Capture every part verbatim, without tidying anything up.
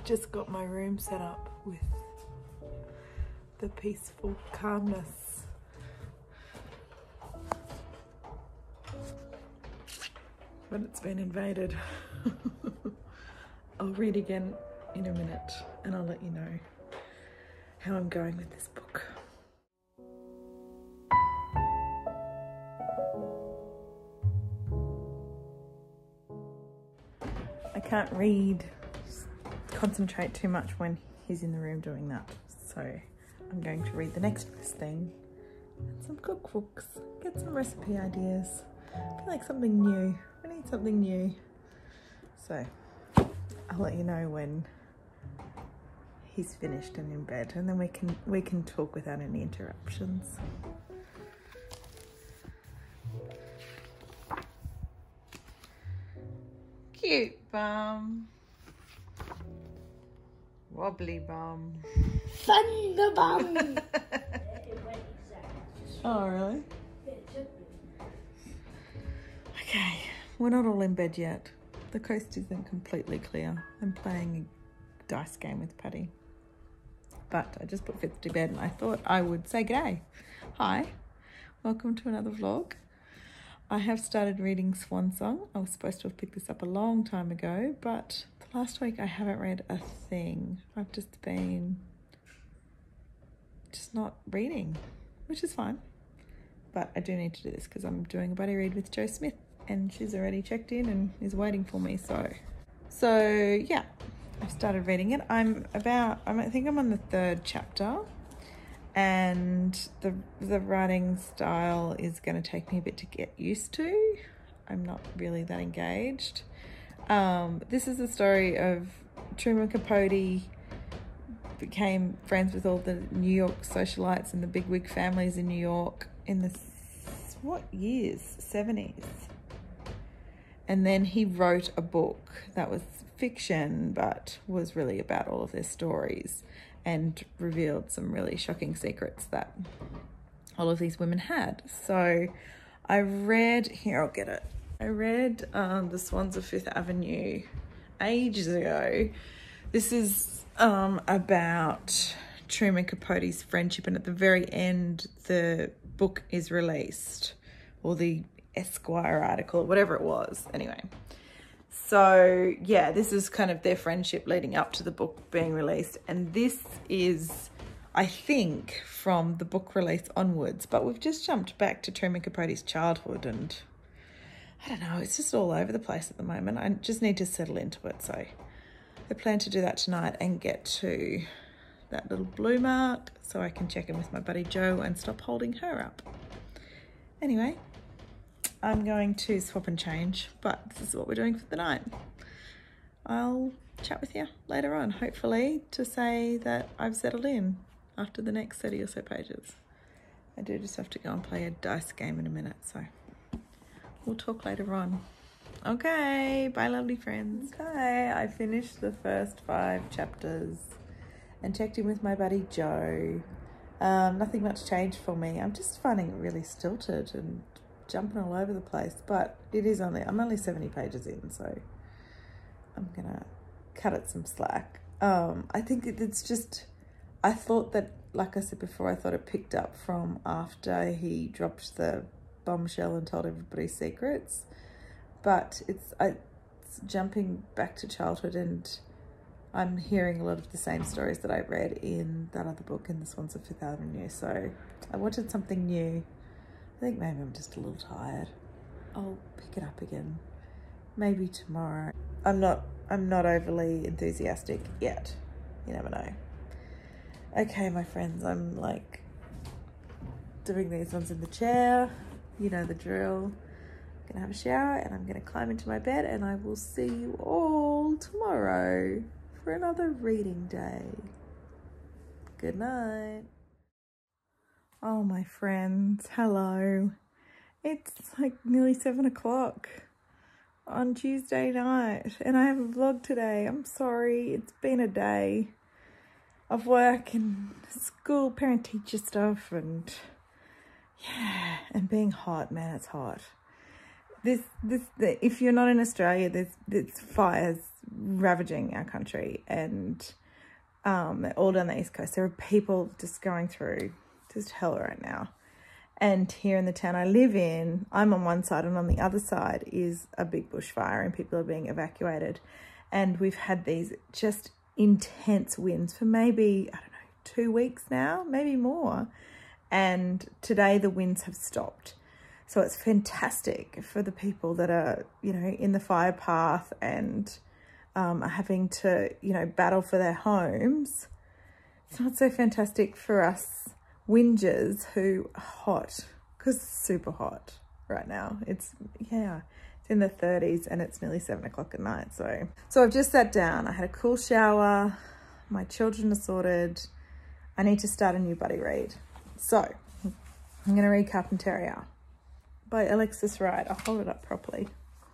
just got my room set up with the peaceful calmness. But it's been invaded. I'll read again in a minute and I'll let you know how I'm going with this book. I can't read, concentrate too much when he's in the room doing that. So I'm going to read the next best thing and some cookbooks, get some recipe ideas. I feel like something new. I need something new. So I'll let you know when he's finished and in bed, and then we can we can talk without any interruptions. Cute bum. Wobbly bum. Thunder bum. Oh, really? Okay, we're not all in bed yet. The coast isn't completely clear. I'm playing a dice game with Paddy. But I just put Fitz to bed and I thought I would say g'day. Hi, welcome to another vlog. I have started reading Swan Song. I was supposed to have picked this up a long time ago, but the last week I haven't read a thing. I've just been just not reading, which is fine. But I do need to do this because I'm doing a buddy read with Jo Smith and she's already checked in and is waiting for me. So, so yeah, I've started reading it. I'm about, I'm, I think I'm on the third chapter. And the the writing style is going to take me a bit to get used to. I'm not really that engaged. Um, this is the story of Truman Capote became friends with all the New York socialites and the bigwig families in New York in the, what years? seventies. And then he wrote a book that was fiction, but was really about all of their stories, and revealed some really shocking secrets that all of these women had. So I read, here, I'll get it. I read um, The Swans of Fifth Avenue ages ago. This is um, about Truman Capote's friendship, and at the very end, the book is released, or the Esquire article, whatever it was. Anyway. So yeah, this is kind of their friendship leading up to the book being released. And this is, I think, from the book release onwards, but we've just jumped back to Truman Capote's childhood and I don't know, it's just all over the place at the moment. I just need to settle into it. So I plan to do that tonight and get to that little blue mark so I can check in with my buddy Jo and stop holding her up. Anyway, I'm going to swap and change, but this is what we're doing for the night. I'll chat with you later on, hopefully, to say that I've settled in after the next thirty or so pages. I do just have to go and play a dice game in a minute, so we'll talk later on. Okay, bye lovely friends. Okay, I finished the first five chapters and checked in with my buddy Jo. Um, nothing much changed for me. I'm just finding it really stilted and jumping all over the place, but it is only, I'm only seventy pages in, so I'm gonna cut it some slack. Um, I think it, it's just, I thought that, like I said before, I thought it picked up from after he dropped the bombshell and told everybody secrets, but it's, I, it's jumping back to childhood, and I'm hearing a lot of the same stories that I read in that other book, in The Swans of Fifth Avenue, so I wanted something new. I think maybe I'm just a little tired. I'll pick it up again, maybe tomorrow. I'm not, I'm not overly enthusiastic yet. You never know. Okay, my friends, I'm like doing these ones in the chair. You know the drill. I'm gonna have a shower and I'm gonna climb into my bed, and I will see you all tomorrow for another reading day. Good night. Oh, my friends, hello. It's like nearly seven o'clock on Tuesday night and I haven't vlogged today. I'm sorry, it's been a day of work and school, parent-teacher stuff, and yeah, and being hot, man, it's hot. This, this, the, if you're not in Australia, there's, there's fires ravaging our country, and um, all down the East Coast. There are people just going through just hell right now. And here in the town I live in, I'm on one side, and on the other side is a big bushfire, and people are being evacuated. And we've had these just intense winds for maybe, I don't know, two weeks now, maybe more. And today the winds have stopped. So it's fantastic for the people that are, you know, in the fire path and um, are having to, you know, battle for their homes. It's not so fantastic for us whingers who are hot, because it's super hot right now. It's, yeah, it's in the thirties and it's nearly seven o'clock at night. So, so I've just sat down. I had a cool shower. My children are sorted. I need to start a new buddy read. So I'm going to read Carpentaria by Alexis Wright. I'll hold it up properly.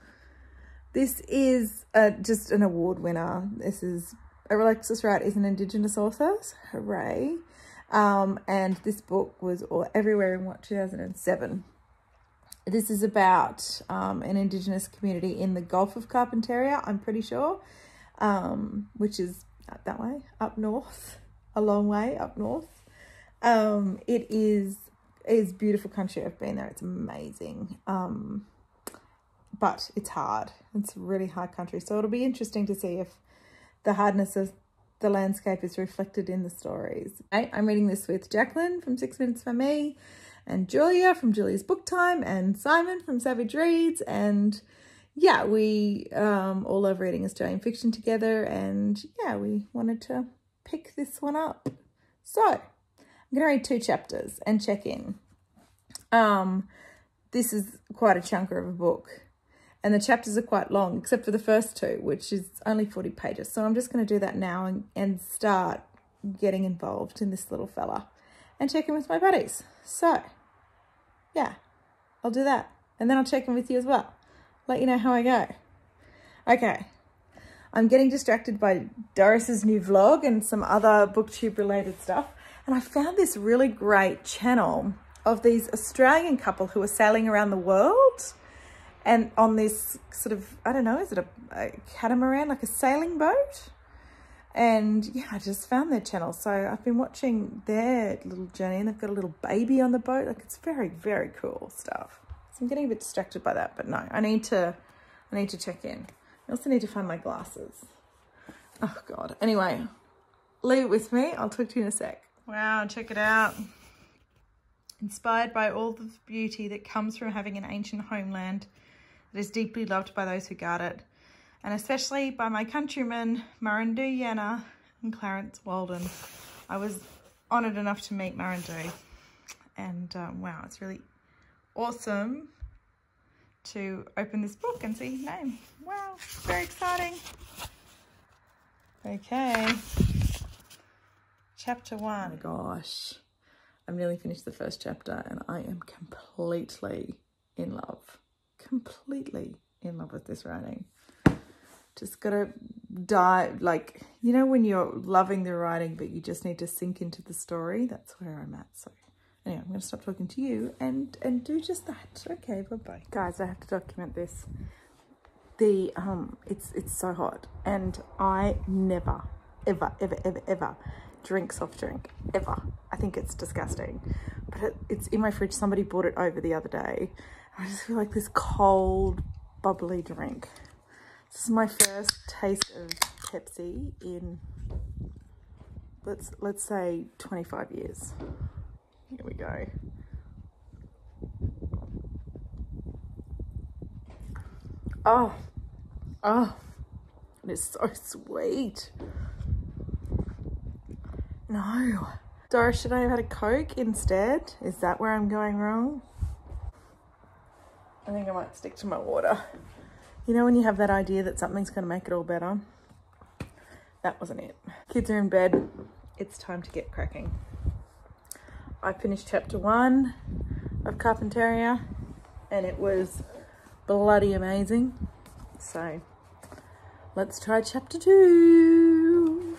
This is a, just an award winner. This is, Alexis Wright is an Indigenous author. So hooray. Um, and this book was all, everywhere in what, two thousand seven. This is about um, an Indigenous community in the Gulf of Carpentaria, I'm pretty sure, um, which is up that way, up north, a long way up north. Um, it is is beautiful country. I've been there. It's amazing. Um, but it's hard. It's really hard country. So it'll be interesting to see if the hardness of the landscape is reflected in the stories. I'm reading this with Jacqueline from Six Minutes for Me, and Julia from Julia's Book Time, and Simon from Savage Reads. And yeah, we um, all love reading Australian fiction together. And yeah, we wanted to pick this one up. So I'm going to read two chapters and check in. Um, this is quite a chunker of a book. And the chapters are quite long, except for the first two, which is only forty pages. So I'm just going to do that now and, and start getting involved in this little fella and check in with my buddies. So, yeah, I'll do that. And then I'll check in with you as well. Let you know how I go. Okay. I'm getting distracted by Doris's new vlog and some other booktube related stuff. And I found this really great channel of these Australian couple who are sailing around the world. And on this sort of, I don't know, is it a, a catamaran, like a sailing boat? And yeah, I just found their channel. So I've been watching their little journey, and they've got a little baby on the boat. Like, it's very, very cool stuff. So I'm getting a bit distracted by that, but no, I need to, I need to check in. I also need to find my glasses. Oh God. Anyway, leave it with me. I'll talk to you in a sec. Wow, check it out. Inspired by all the beauty that comes from having an ancient homeland that is deeply loved by those who guard it, and especially by my countrymen, Murrindoo Yana and Clarence Walden. I was honoured enough to meet Murrindoo, and um, wow, it's really awesome to open this book and see his name. Wow, very exciting. Okay, chapter one. Oh my gosh, I've nearly finished the first chapter and I am completely in love. Completely in love with this writing. Just gotta dive, like, you know when you're loving the writing but you just need to sink into the story? That's where I'm at. So anyway, I'm gonna stop talking to you and and do just that. Okay, bye-bye. Guys, I have to document this. The um it's it's so hot, and I never ever ever ever ever drink soft drink ever. I think it's disgusting, but it, it's in my fridge. Somebody brought it over the other day. I just feel like this cold bubbly drink. This is my first taste of Pepsi in let's let's say twenty-five years. Here we go. Oh, oh, it is so sweet. No. Doris, should I have had a Coke instead? Is that where I'm going wrong? I think I might stick to my water. You know when you have that idea that something's going to make it all better? That wasn't it. Kids are in bed. It's time to get cracking. I finished chapter one of Carpentaria and it was bloody amazing. So let's try chapter two.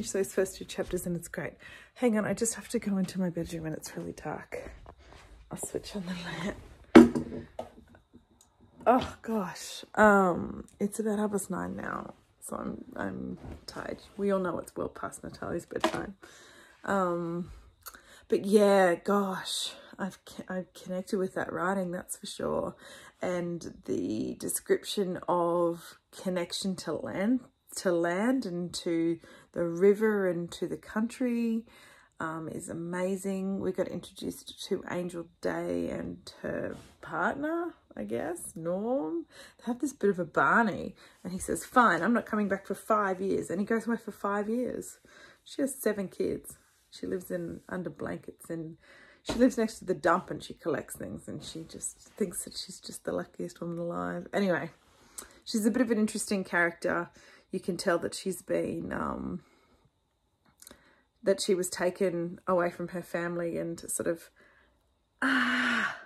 finished those first two chapters and it's great. Hang on, I just have to go into my bedroom and it's really dark. I'll switch on the lamp. Oh gosh, um, it's about half past nine now, so I'm I'm tired. We all know it's well past Natalie's bedtime. Um, but yeah, gosh, I've I've connected with that writing, that's for sure, and the description of connection to land, to land, and to the river and to the country. Um, is amazing. We got introduced to Angel Day and her partner, I guess, Norm. They have this bit of a Barney, and he says, fine, I'm not coming back for five years. And he goes away for five years. She has seven kids. She lives in under blankets, and she lives next to the dump, and she collects things, and she just thinks that she's just the luckiest woman alive. Anyway, she's a bit of an interesting character. You can tell that she's been... Um, that she was taken away from her family and sort of ah,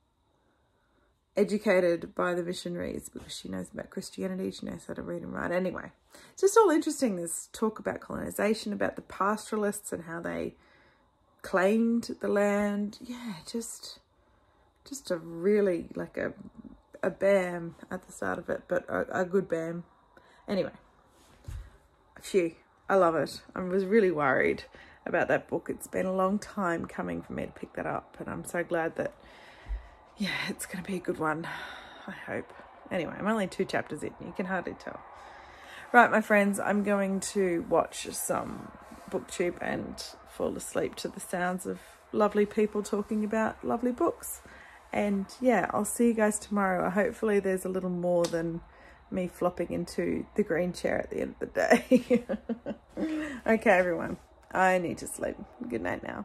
educated by the missionaries because she knows about Christianity, she knows how to read and write. Anyway, it's just all interesting. There's talk about colonization, about the pastoralists and how they claimed the land. Yeah, just just a really, like a, a bam at the start of it, but a, a good bam. Anyway, phew. I love it. I was really worried about that book. It's been a long time coming for me to pick that up, and I'm so glad that, yeah, it's going to be a good one, I hope. Anyway, I'm only two chapters in. You can hardly tell. Right, my friends, I'm going to watch some BookTube and fall asleep to the sounds of lovely people talking about lovely books. And, yeah, I'll see you guys tomorrow. Hopefully there's a little more than... me flopping into the green chair at the end of the day. Okay, everyone, I need to sleep. Good night now.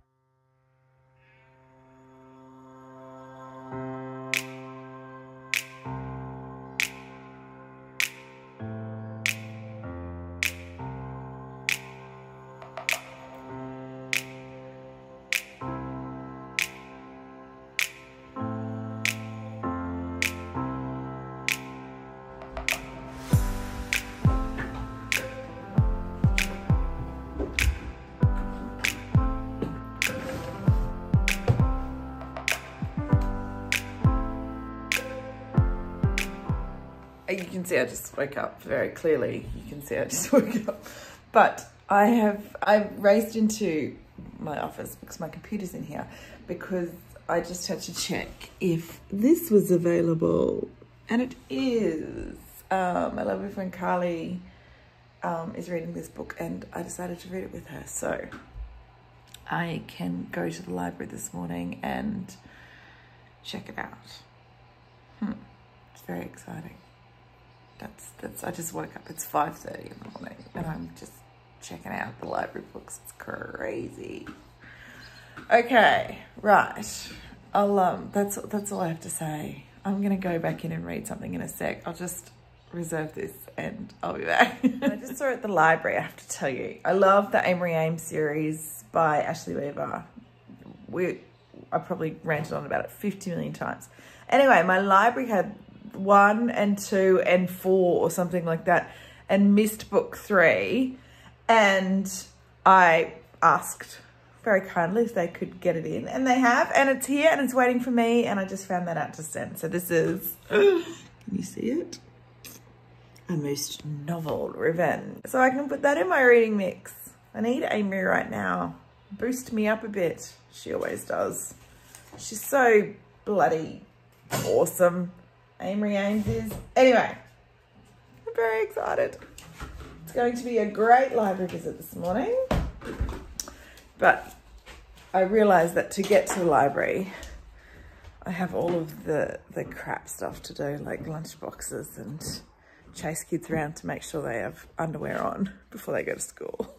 You can see I just woke up very clearly. You can see I just woke up. But I have, I raced into my office because my computer's in here because I just had to check if this was available. And it is. Um, my lovely friend Carly um, is reading this book and I decided to read it with her. So I can go to the library this morning and check it out. Hmm. It's very exciting. That's, that's, I just woke up, it's five thirty in the morning and I'm just checking out the library books. It's crazy. Okay, right. I'll, um, that's, that's all I have to say. I'm going to go back in and read something in a sec. I'll just reserve this and I'll be back. I just saw it at the library, I have to tell you. I love the Amory Ames series by Ashley Weaver. We, I probably ranted on about it fifty million times. Anyway, my library had one and two and four or something like that and missed book three, and I asked very kindly if they could get it in, and they have, and it's here and it's waiting for me, and I just found that out just then. So this is, can you see it? A most novel revenge. So I can put that in my reading mix. I need Amy right now. Boost me up a bit. She always does. She's so bloody awesome. Amory Ames is. Anyway, I'm very excited. It's going to be a great library visit this morning. But I realised that to get to the library, I have all of the, the crap stuff to do, like lunch boxes and chase kids around to make sure they have underwear on before they go to school.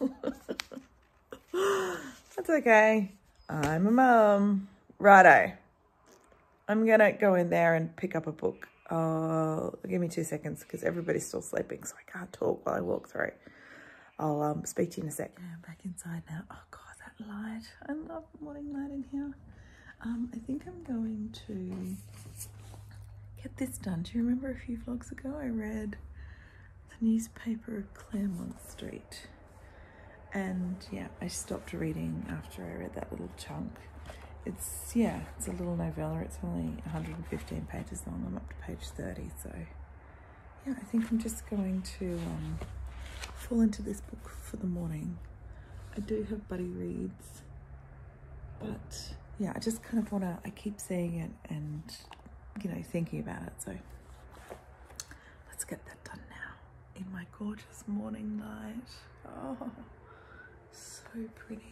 That's okay. I'm a mum. Righto. I'm going to go in there and pick up a book. Uh, give me two seconds because everybody's still sleeping, so I can't talk while I walk through. I'll um, speak to you in a sec. Yeah, I'm back inside now. Oh, God, that light. I love the morning light in here. Um, I think I'm going to get this done. Do you remember a few vlogs ago I read the newspaper of Claremont Street? And yeah, I stopped reading after I read that little chunk. It's, yeah, it's a little novella. It's only one hundred fifteen pages long. I'm up to page thirty, so yeah, I think I'm just going to um, fall into this book for the morning. I do have buddy reads, but yeah, I just kind of want to, I keep seeing it and, you know, thinking about it. So let's get that done now in my gorgeous morning light. Oh, so pretty.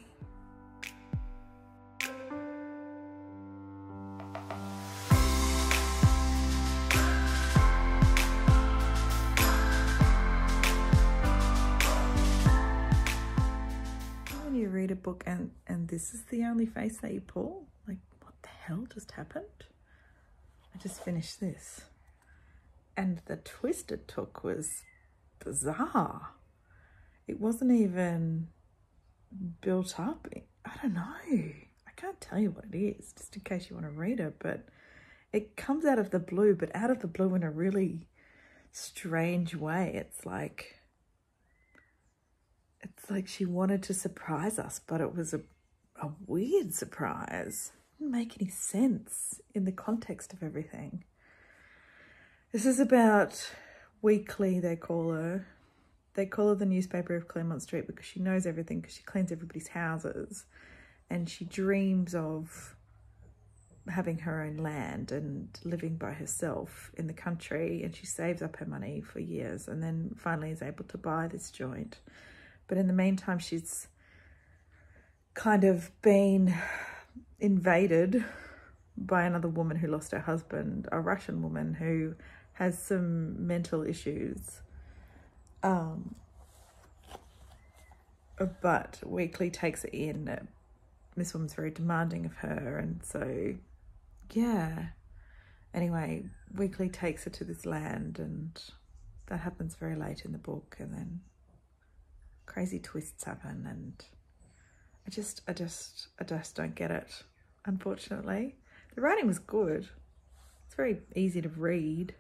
You read a book and and this is the only face that you pull, like, what the hell just happened? I just finished this and the twist it took was bizarre. It wasn't even built up. I don't know, I can't tell you what it is, just in case you want to read it, but it comes out of the blue, but out of the blue in a really strange way. It's like It's like she wanted to surprise us, but it was a, a weird surprise. It didn't make any sense in the context of everything. This is about Weekly, they call her. They call her the newspaper of Claremont Street because she knows everything, because she cleans everybody's houses. And she dreams of having her own land and living by herself in the country. And she saves up her money for years and then finally is able to buy this joint. But in the meantime, she's kind of been invaded by another woman who lost her husband, a Russian woman who has some mental issues. Um, but Weekly takes it in. This woman's very demanding of her. And so, yeah. Anyway, Weekly takes her to this land and that happens very late in the book. And then crazy twists happen and I just, I just, I just don't get it, unfortunately. The writing was good. It's very easy to read.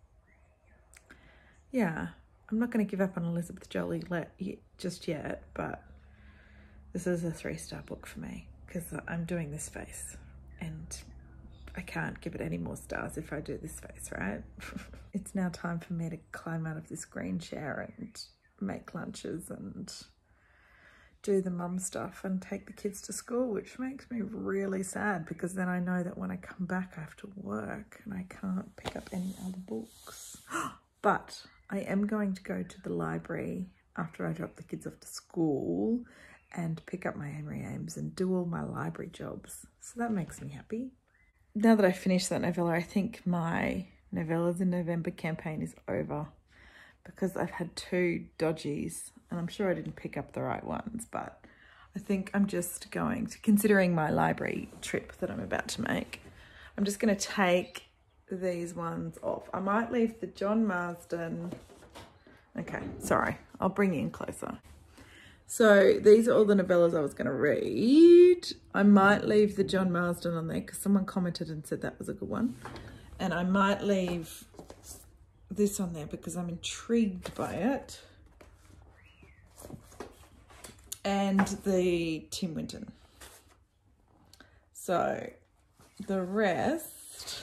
Yeah, I'm not going to give up on Elizabeth Jolley just yet, but this is a three-star book for me because I'm doing this face and I can't give it any more stars if I do this face, right? It's now time for me to climb out of this green chair and make lunches and do the mum stuff and take the kids to school, which makes me really sad because then I know that when I come back I have to work and I can't pick up any other books. But I am going to go to the library after I drop the kids off to school and pick up my Amory Ames and do all my library jobs. So that makes me happy. Now that I've finished that novella, I think my Novellas in November campaign is over, because I've had two dodgies and I'm sure I didn't pick up the right ones, but I think I'm just going to, considering my library trip that I'm about to make, I'm just going to take these ones off. I might leave the John Marsden. Okay, sorry, I'll bring you in closer. So these are all the novellas I was going to read. I might leave the John Marsden on there because someone commented and said that was a good one. And I might leave this on there because I'm intrigued by it. And the Tim Winton. So the rest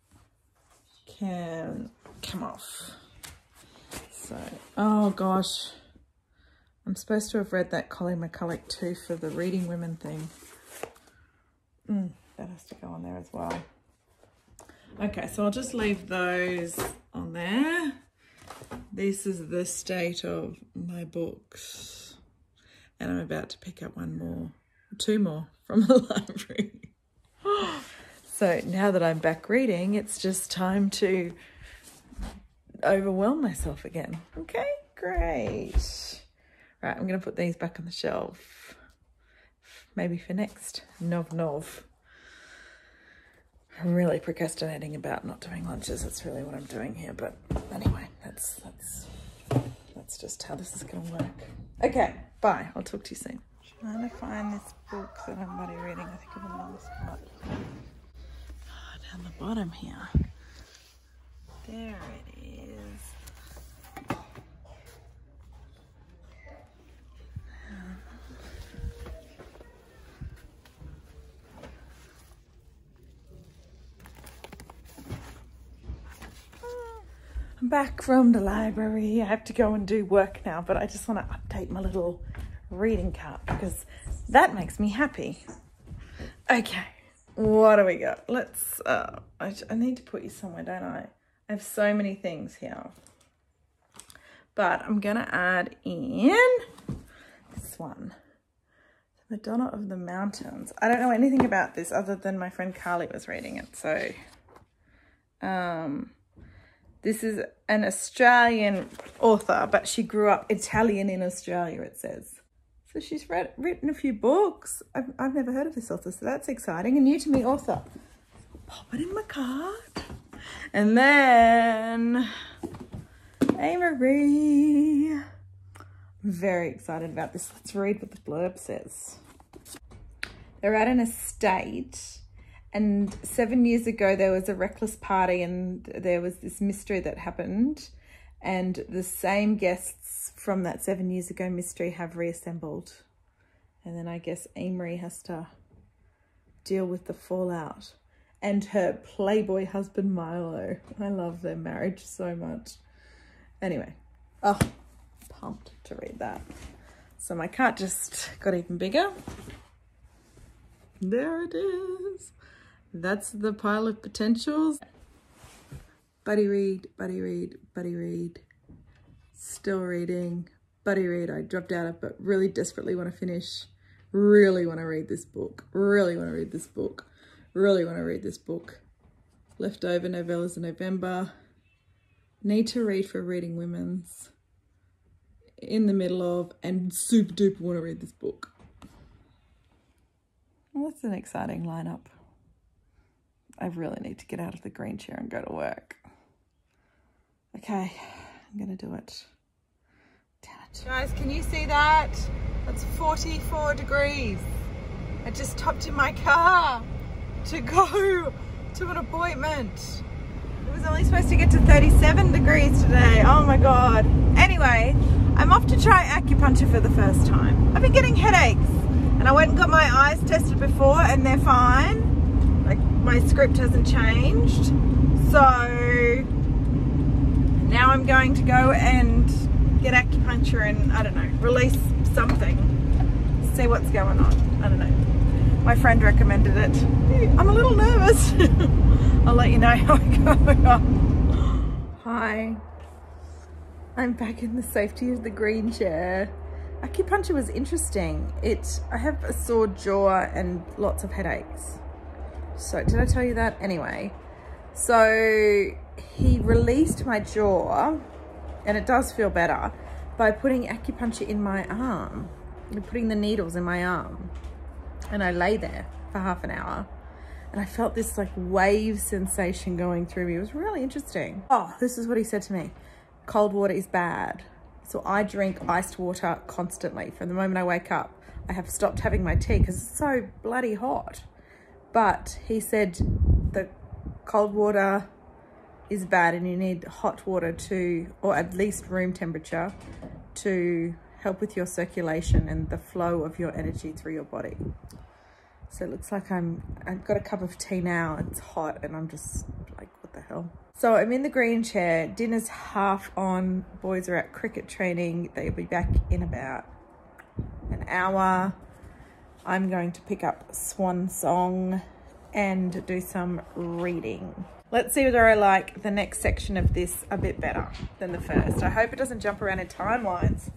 can come off. So, oh gosh. I'm supposed to have read that Colleen McCulloch too for the Reading Women thing. Mm, that has to go on there as well. Okay, so I'll just leave those on there. This is the state of my books. And I'm about to pick up one more, two more from the library. So now that I'm back reading, it's just time to overwhelm myself again. Okay, great. Right, I'm going to put these back on the shelf. Maybe for next Nov Nov. I'm really procrastinating about not doing lunches. That's really what I'm doing here. But anyway, that's that's that's just how this is going to work. Okay, bye. I'll talk to you soon. Trying to find this book that I'm bloody reading. I think I'm in the wrong spot. Oh, down the bottom here. There it is. I'm back from the library. I have to go and do work now, but I just want to update my little reading cart because that makes me happy. Okay, what do we got? Let's, uh, I, I need to put you somewhere, don't I? I have so many things here. But I'm going to add in this one. Madonna of the Mountains. I don't know anything about this other than my friend Carly was reading it. So, um, this is an Australian author, but she grew up Italian in Australia, it says. So she's read, written a few books. I've, I've never heard of this author, so that's exciting. A new to me author. Pop it in my cart. And then, hey Marie. I'm very excited about this. Let's read what the blurb says. They're at an estate, and seven years ago there was a reckless party and there was this mystery that happened, and the same guests from that seven years ago mystery have reassembled. And then I guess Amory has to deal with the fallout. And her playboy husband Milo. I love their marriage so much. Anyway, oh, pumped to read that. So my cart just got even bigger. There it is. That's the pile of potentials. Buddy read, buddy read, buddy read. Still reading. Buddy read. I dropped out of, but really desperately want to finish. Really want to read this book. Really want to read this book. Really want to read this book. Leftover novellas in November. Need to read for Reading Women's. In the middle of, and super duper want to read this book. Well, that's an exciting lineup. I really need to get out of the green chair and go to work. Okay, I'm gonna do it. Damn it. Guys, can you see that? That's forty-four degrees. I just hopped in my car to go to an appointment. It was only supposed to get to thirty-seven degrees today. Oh my God. Anyway, I'm off to try acupuncture for the first time. I've been getting headaches and I went and got my eyes tested before and they're fine. Like, my script hasn't changed. So now I'm going to go and get acupuncture and, I don't know, release something. See what's going on. I don't know. My friend recommended it. I'm a little nervous. I'll let you know how it goes. Hi. I'm back in the safety of the green chair. Acupuncture was interesting. It, I have a sore jaw and lots of headaches. So, did I tell you that? Anyway, so he released my jaw, and it does feel better, by putting acupuncture in my arm. Putting the needles in my arm. And I lay there for half an hour. And I felt this like wave sensation going through me. It was really interesting. Oh, this is what he said to me. Cold water is bad. So I drink iced water constantly. From the moment I wake up, I have stopped having my tea because it's so bloody hot. But he said the cold water is bad and you need hot water to, or at least room temperature, to help with your circulation and the flow of your energy through your body. So it looks like I'm, I've got a cup of tea now. It's hot and I'm just like, what the hell? So I'm in the green chair. Dinner's half on. Boys are at cricket training. They'll be back in about an hour. I'm going to pick up Swan Song and do some reading. Let's see whether I like the next section of this a bit better than the first. I hope it doesn't jump around in timelines.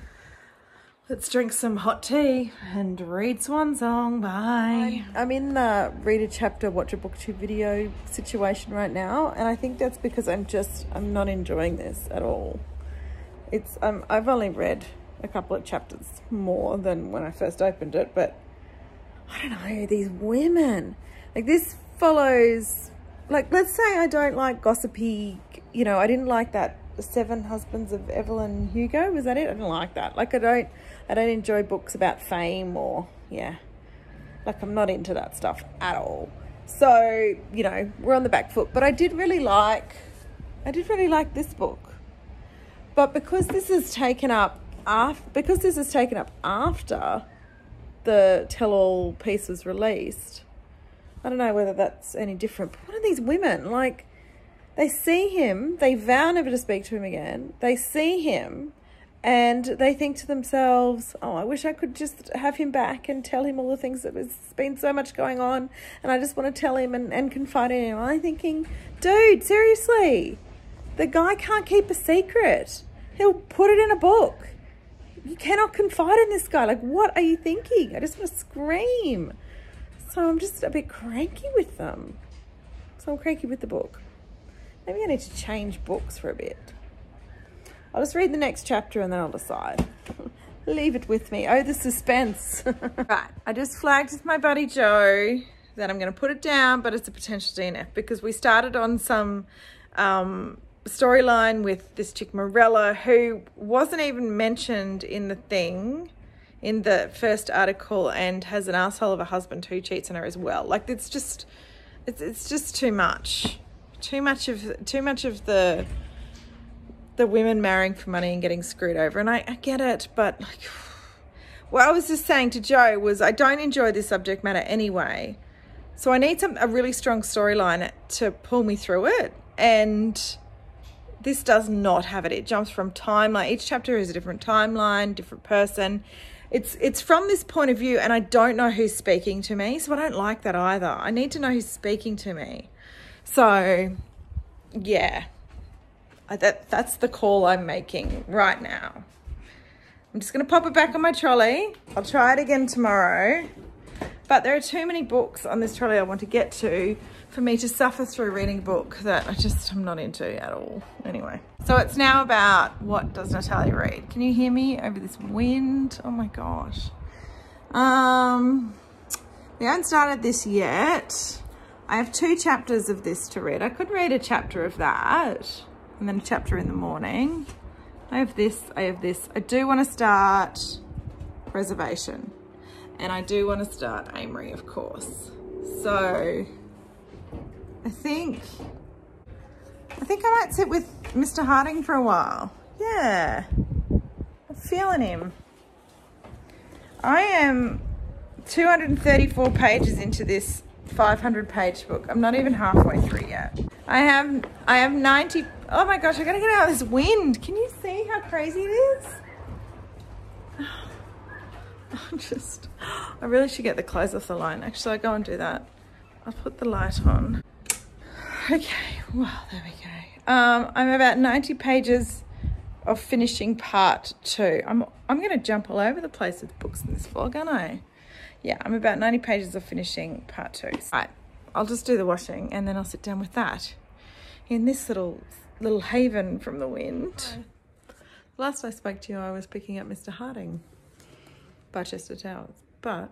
Let's drink some hot tea and read Swan Song. Bye. I'm in the read a chapter, watch a booktube video situation right now. And I think that's because I'm just, I'm not enjoying this at all. It's, um, I've only read a couple of chapters more than when I first opened it. But I don't know, these women. Like this follows, like let's say I don't like gossipy, you know, I didn't like that Seven Husbands of Evelyn Hugo. Was that it? I didn't like that. Like I don't, I don't enjoy books about fame or, yeah. Like I'm not into that stuff at all. So, you know, we're on the back foot. But I did really like, I did really like this book. But because this is taken up after, because this is taken up after the tell-all piece was released, I don't know whether that's any different. But what are these women? Like, They see him, they vow never to speak to him again. They see him and they think to themselves, oh, I wish I could just have him back and tell him all the things that has been so much going on. And I just want to tell him and, and confide in him. I'm thinking, dude, seriously, the guy can't keep a secret. He'll put it in a book. You cannot confide in this guy. Like, what are you thinking? I just want to scream. So I'm just a bit cranky with them. So I'm cranky with the book. Maybe I need to change books for a bit. I'll just read the next chapter and then I'll decide. Leave it with me. Oh, the suspense. Right, I just flagged with my buddy Joe that I'm going to put it down, but it's a potential D N F because we started on some um, storyline with this chick Morella who wasn't even mentioned in the thing, in the first article, and has an asshole of a husband who cheats on her as well. Like, it's just, it's, it's just too much. Too much of too much of the the women marrying for money and getting screwed over. And I, I get it, but like, what I was just saying to Joe was I don't enjoy this subject matter anyway. So I need some a really strong storyline to pull me through it. And this does not have it. It jumps from timeline. Each chapter is a different timeline, different person. It's it's from this point of view, and I don't know who's speaking to me. So I don't like that either. I need to know who's speaking to me. So, yeah, I, that, that's the call I'm making right now. I'm just going to pop it back on my trolley. I'll try it again tomorrow. But there are too many books on this trolley I want to get to for me to suffer through reading a book that I just am not into at all. Anyway, so it's now about what does Natalia read? Can you hear me over this wind? Oh my gosh. Um, we haven't started this yet. I have two chapters of this to read. I could read a chapter of that and then a chapter in the morning. I have this, I have this. I do want to start Reservation and I do want to start Amory, of course. So I think, I think I might sit with Mister Harding for a while. Yeah, I'm feeling him. I am two hundred thirty-four pages into this five hundred page book. I'm not even halfway through yet. I have I have ninety. Oh my gosh, I gotta get out of this wind. Can you see how crazy it is? I'm just, I really should get the clothes off the line. Actually, I'll go and do that. I'll put the light on. Okay, well, there we go. Um, I'm about ninety pages of finishing part two. I'm I'm gonna jump all over the place with books in this vlog, aren't I? Yeah, I'm about ninety pages of finishing part two. Right, I'll just do the washing and then I'll sit down with that in this little little haven from the wind. Last I spoke to you, I was picking up Mister Harding, Barchester Towers. But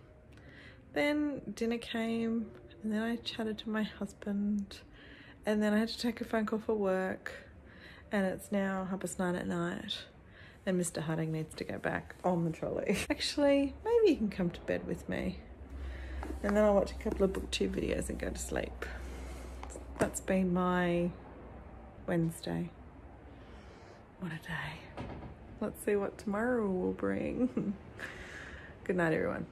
then dinner came and then I chatted to my husband and then I had to take a phone call for work and it's now half past nine at night. And Mister Harding needs to go back on the trolley. Actually, maybe he can come to bed with me. And then I'll watch a couple of booktube videos and go to sleep. That's been my Wednesday. What a day. Let's see what tomorrow will bring. Good night, everyone.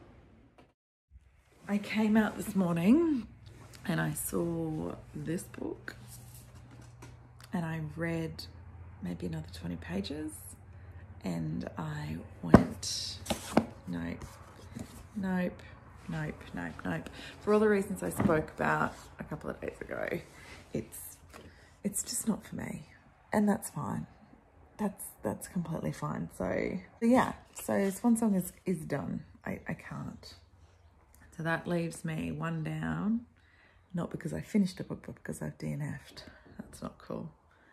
I came out this morning and I saw this book. And I read maybe another twenty pages. And I went, nope, nope, nope, nope, nope. For all the reasons I spoke about a couple of days ago, it's it's just not for me. And that's fine. That's that's completely fine. So, so yeah, so Swan Song is, is done. I, I can't. So that leaves me one down, not because I finished a book, but because I've D N F'd. That's not cool.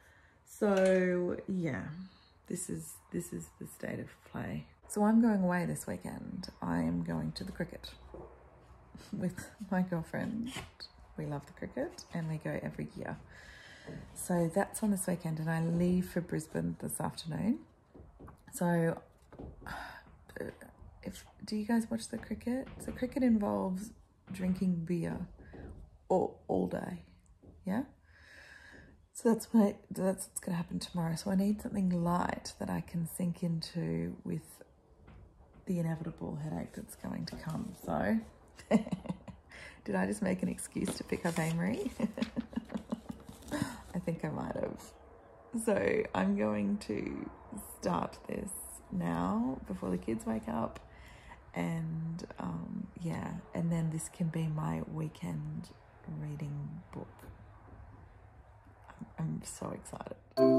So yeah. This is this is the state of play. So I'm going away this weekend. I am going to the cricket with my girlfriend. We love the cricket and we go every year. So that's on this weekend and I leave for Brisbane this afternoon. So if do you guys watch the cricket? So cricket involves drinking beer all, all day, yeah? So that's what I, that's what's going to happen tomorrow. So I need something light that I can sink into with the inevitable headache that's going to come. So did I just make an excuse to pick up Amory? I think I might have. So I'm going to start this now before the kids wake up, and um, yeah, and then this can be my weekend reading book. I'm, I'm so excited.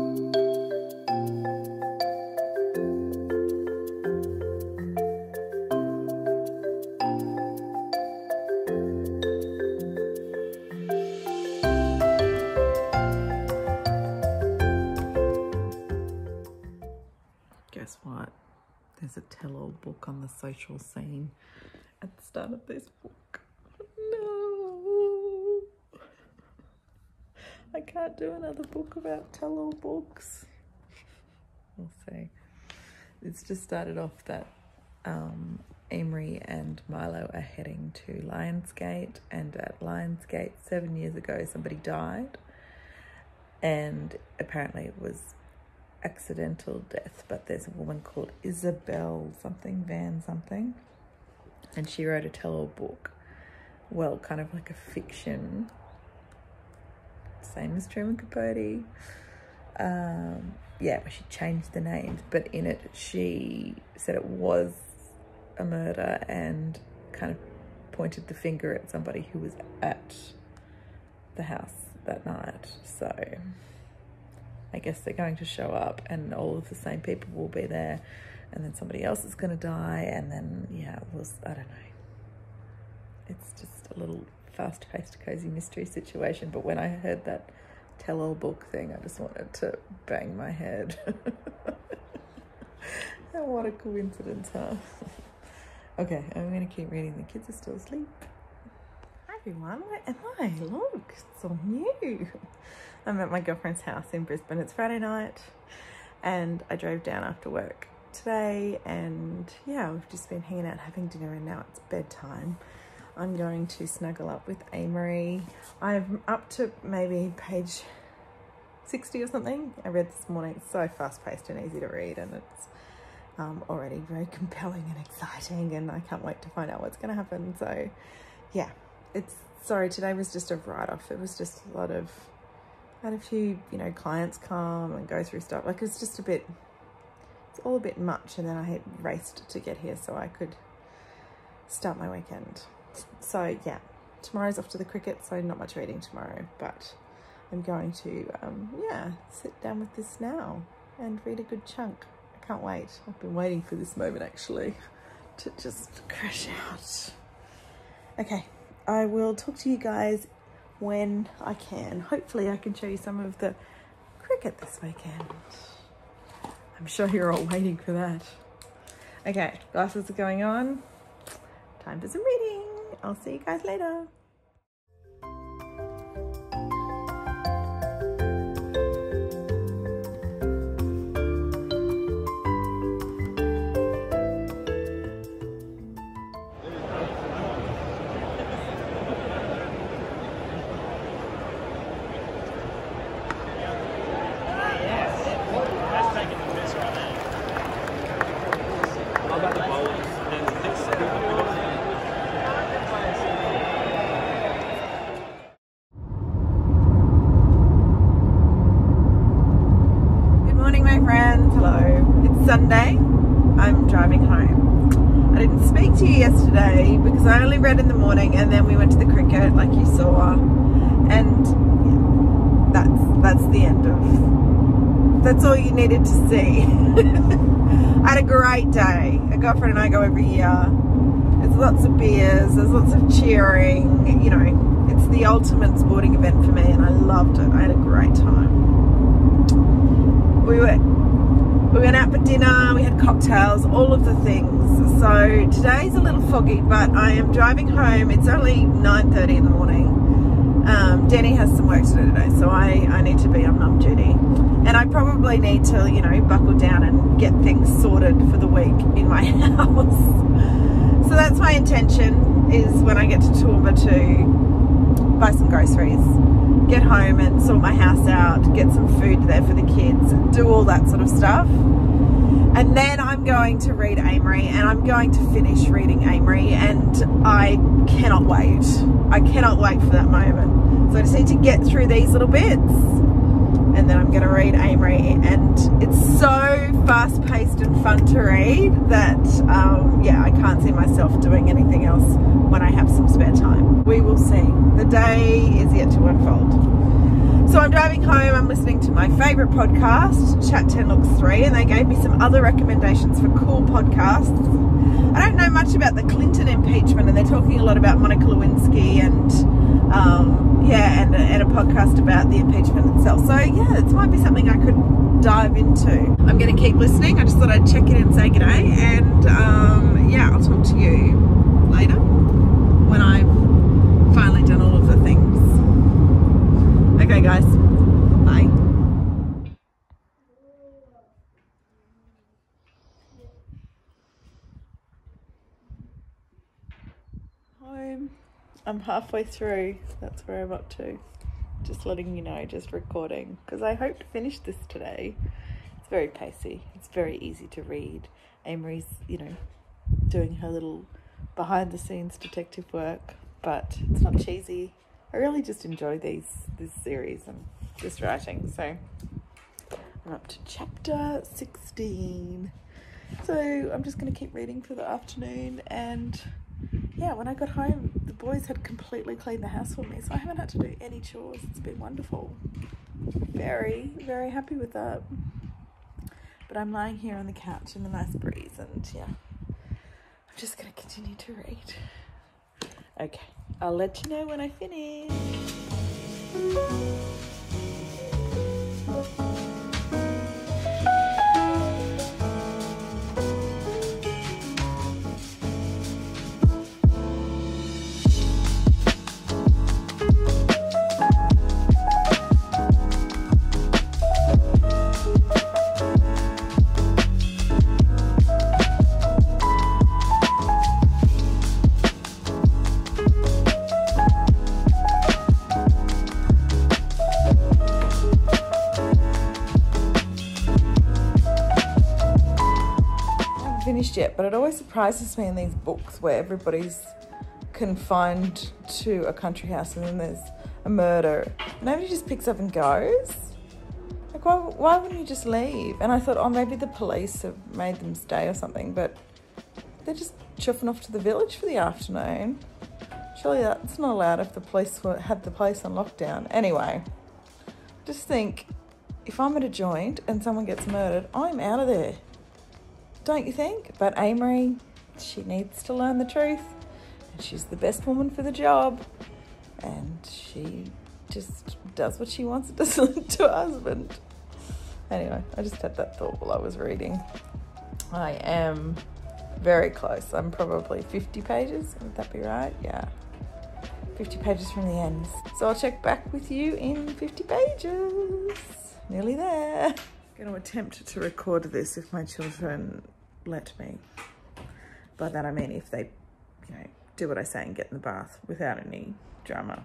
Guess what? There's a tell-all book on the social scene at the start of this book. No! I can't do another book about tell-all books. We'll see. It's just started off that um, Emery and Milo are heading to Lionsgate, and at Lionsgate seven years ago somebody died, and apparently it was accidental death, but there's a woman called Isabel something Van something, and she wrote a tell-all book, well, kind of like a fiction, same as Truman Capote, um, yeah, but she changed the names, but in it she said it was a murder and kind of pointed the finger at somebody who was at the house that night. So I guess they're going to show up and all of the same people will be there, and then somebody else is going to die, and then, yeah, it was, I don't know. It's just a little fast-paced, cozy mystery situation, but when I heard that tell-all book thing, I just wanted to bang my head. And what a coincidence, huh? Okay, I'm going to keep reading. The kids are still asleep. Hi, everyone. Where am I? Look, it's all new. I'm at my girlfriend's house in Brisbane. It's Friday night and I drove down after work today, and yeah, we've just been hanging out having dinner, and now it's bedtime. I'm going to snuggle up with Amory. I'm up to maybe page sixty or something. I read this morning. It's so fast-paced and easy to read, and it's um, already very compelling and exciting, and I can't wait to find out what's going to happen. So yeah, it's sorry, today was just a write-off. It was just a lot of had a few, you know, clients come and go through stuff. Like, it's just a bit, it's all a bit much. And then I had raced to get here so I could start my weekend. So yeah, tomorrow's off to the cricket, so not much reading tomorrow, but I'm going to, um, yeah, sit down with this now and read a good chunk. I can't wait. I've been waiting for this moment, actually, to just crash out. Okay, I will talk to you guys when I can. Hopefully I can show you some of the cricket this weekend. I'm sure you're all waiting for that. Okay, glasses are going on. Time for some reading. I'll see you guys later. Sunday, I'm driving home. I didn't speak to you yesterday because I only read in the morning, and then we went to the cricket like you saw, and yeah, that's that's the end of that's all you needed to see. I had a great day. A girlfriend and I go every year. There's lots of beers, there's lots of cheering, you know, it's the ultimate sporting event for me, and I loved it. I had a great time. We were We went out for dinner, we had cocktails, all of the things. So today's a little foggy, but I am driving home. It's only nine thirty in the morning. Um, Denny has some work to do today, so I, I need to be on mum duty. And I probably need to, you know, buckle down and get things sorted for the week in my house. So that's my intention, is when I get to Toowoomba to buy some groceries, get home and sort my house out, get some food there for the kids, do all that sort of stuff. And then I'm going to read Amory, and I'm going to finish reading Amory, and I cannot wait. I cannot wait for that moment. So I just need to get through these little bits, and then I'm going to read Amory, and it's so fast-paced and fun to read that um, yeah, I can't see myself doing anything else when I have some spare time. We will see. The day is yet to unfold. So I'm driving home, I'm listening to my favourite podcast, Chat ten Looks three, and they gave me some other recommendations for cool podcasts. I don't know much about the Clinton impeachment, and they're talking a lot about Monica Lewinsky and um, yeah, and, and a podcast about the impeachment itself. So yeah, it might be something I could dive into. I'm going to keep listening. I just thought I'd check in and say g'day, and um, yeah, I'll talk to you later when I've finally done all of the things. Okay guys, bye. Home. I'm halfway through. That's where I'm up to. Just letting you know, just recording, because I hope to finish this today. It's very pacey. It's very easy to read. Amory's, you know, doing her little behind the scenes detective work, but it's not cheesy. I really just enjoy these this series and this writing. So I'm up to chapter sixteen. So I'm just going to keep reading for the afternoon, and yeah, when I got home, the boys had completely cleaned the house for me, so I haven't had to do any chores. It's been wonderful. Very, very happy with that. But I'm lying here on the couch in the nice breeze, and yeah, I'm just going to continue to read. Okay, I'll let you know when I finish. Yet, but it always surprises me in these books where everybody's confined to a country house and then there's a murder. Nobody just picks up and goes. Like, why, why wouldn't you just leave? And I thought, oh, maybe the police have made them stay or something, but they're just chuffing off to the village for the afternoon. Surely that's not allowed if the police were, had the place on lockdown. Anyway, just think, if I'm at a joint and someone gets murdered, I'm out of there. Don't you think? But Amory, she needs to learn the truth, and she's the best woman for the job, and she just does what she wants to to her husband. Anyway, I just had that thought while I was reading. I am very close. I'm probably fifty pages. Would that be right? Yeah. fifty pages from the end. So I'll check back with you in fifty pages. Nearly there. I'm going to attempt to record this if my children let me. By that I mean if they, you know, do what I say and get in the bath without any drama.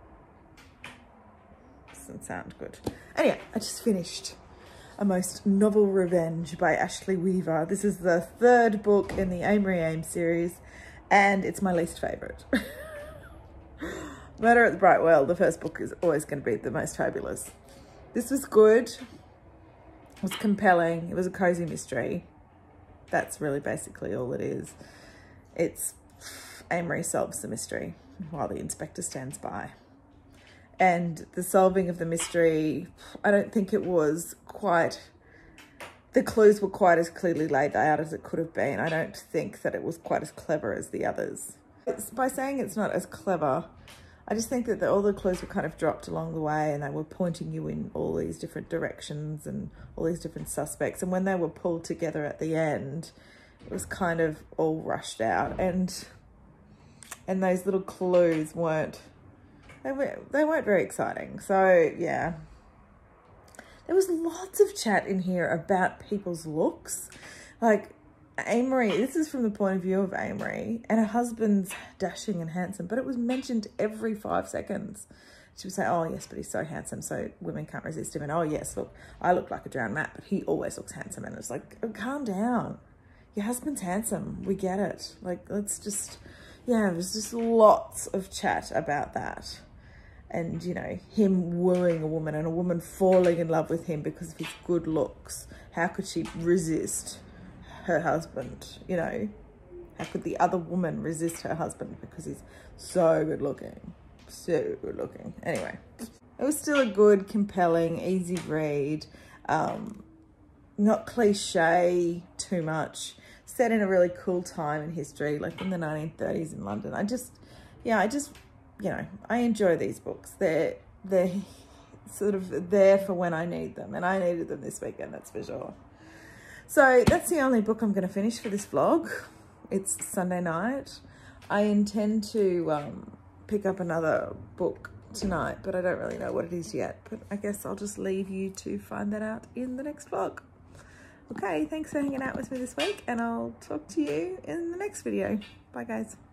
Doesn't sound good. Anyway, I just finished A Most Novel Revenge by Ashley Weaver. This is the third book in the Amory Aim series, and it's my least favourite. Murder at the Bright Well, the first book, is always going to be the most fabulous. This was good. It was compelling. It was a cozy mystery. That's really basically all it is. It's Amory solves the mystery while the inspector stands by. And the solving of the mystery, I don't think it was quite, the clues were quite as clearly laid out as it could have been. I don't think that it was quite as clever as the others. It's, by saying it's not as clever, I just think that the, all the clues were kind of dropped along the way, and they were pointing you in all these different directions and all these different suspects. And when they were pulled together at the end, it was kind of all rushed out. And and those little clues weren't, they, were, they weren't very exciting. So, yeah. There was lots of chat in here about people's looks. Like, Amory, this is from the point of view of Amory, and her husband's dashing and handsome, but it was mentioned every five seconds. She would say, oh yes, but he's so handsome, so women can't resist him. And oh yes, look, I look like a drowned rat, but he always looks handsome. And it's like, oh, calm down. Your husband's handsome. We get it. Like, let's just, yeah, there's just lots of chat about that. and, you know, him wooing a woman and a woman falling in love with him because of his good looks. How could she resist her husband, you know? How could the other woman resist her husband because he's so good looking? So good looking. Anyway, it was still a good, compelling, easy read. Um, not cliche too much. Set in a really cool time in history, like in the nineteen thirties in London. I just, yeah, I just, you know, I enjoy these books. They're, they're sort of there for when I need them. And I needed them this weekend, that's for sure. So that's the only book I'm going to finish for this vlog. It's Sunday night. I intend to um, pick up another book tonight, but I don't really know what it is yet. But I guess I'll just leave you to find that out in the next vlog. Okay, thanks for hanging out with me this week, and I'll talk to you in the next video. Bye, guys.